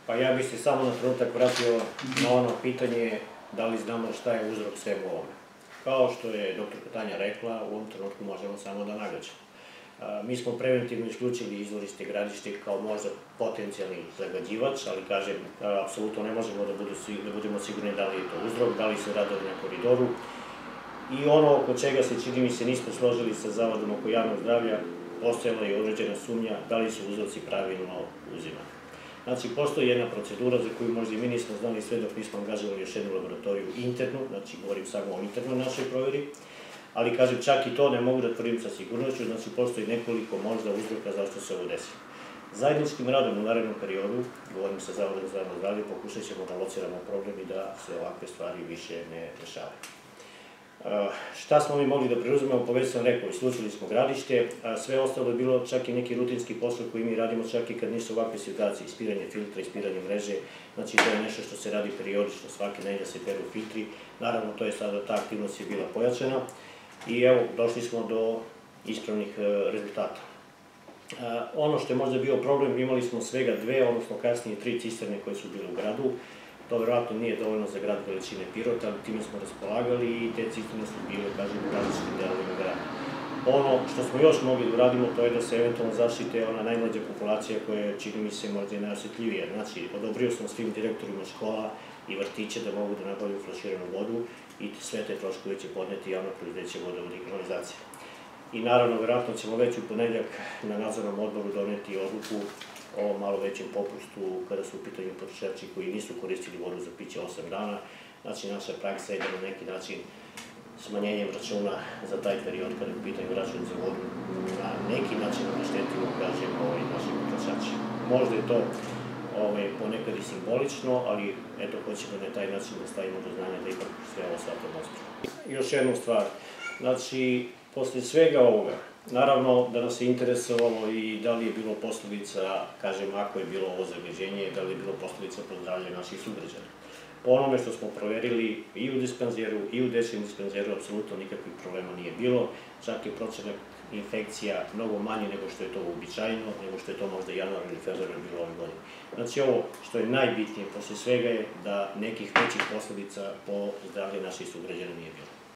Pa ja bih se samo na trenutak vratio na ono pitanje da li znamo šta je uzrok svemu ovome. Kao što je dr. Tanja rekla, u ovom trenutku možemo samo da nagađamo. Mi smo preventivno isključili izvorište Gradište kao možda potencijalni zagađivač, ali kažem, apsolutno ne možemo da budemo sigurni da li je to uzrok, da li su radovi na koridoru. I ono oko čega se, čini mi se, nismo složili sa Zavodom oko javnog zdravlja, postojala je određena sumnja da li su uzroci pravilno uzimani. Znači, postoji jedna procedura za koju možda i mi nismo znali sve dok nismo angažovali još jednu laboratoriju internu, znači govorim samo o internoj našoj proveri, ali kažem, čak i to ne mogu da tvrdim sa sigurnošću, znači postoji nekoliko možda uzroka zašto se ovo desilo. Zajedničkim radom u narednom periodu, govorim sa Zavodom za javno zdravlje, pokušat ćemo da lociramo problem i da se ovakve stvari više ne dešavaju. Šta smo mi mogli da preuzmemo, već sam rekao, isključili smo Gradište, a sve ostalo je bilo čak i neki rutinski posao koji mi radimo čak i kad nisu ovakve situacije, ispiranje filtra, ispiranje mreže, znači to je nešto što se radi periodično, svake nedelje se peru filtri, naravno to je sada, ta aktivnost je bila pojačana i evo, došli smo do ispravnih rezultata. Ono što je možda bio problem, imali smo svega 2, odnosno kasnije 3 cisterne koje su bile u gradu. To verovatno nije dovoljno za grad veličine Pirota, ali time smo raspolagali i te cisterne su bile, kažem, u različitim delovima grada. Ono što smo još mogli da uradimo, to je da se eventualno zaštite ona najmlađa populacija koja je, čini mi se, možda i najosjetljivija. Znači, odobrio sam svim direktorima škola i vrtića da mogu da nabavljaju flaširanu vodu i sve te troškove će podneti javno preduzeće Vodovoda i kanalizacije. I naravno, verovatno ćemo već u ponedeljak na nadzornom odboru doneti odluku o malo većem popustu kada su u pitanju potrošači koji nisu koristili vodu za piće 8 dana. Znači, naša praksa je da na neki način smanjenjem računa za taj period kada je u pitanju račun za vodu na neki način naštetimo, kažem, našim potrošači. Možda je to ponekad i simbolično, ali eto, hoćemo na taj način da stavimo do znanja da ipak sve ovo shvatamo ozbiljno. Još jednu stvar, znači, posle svega ovoga, naravno da nas je interesovalo i da li je bilo posledica, kažem, ako je bilo ovo zagađenje, da li je bilo posledica po zdravlje naših sugrađana. Po onome što smo proverili i u dispanzeru i u dečijem dispanzeru, apsolutno nikakvih problema nije bilo, čak je procenak infekcija mnogo manji nego što je to uobičajeno, nego što je to možda januar ili februar bilo ove godine. Znači, ovo što je najbitnije posle svega je da nekih većih posledica po zdravlje naših sugrađana nije bilo.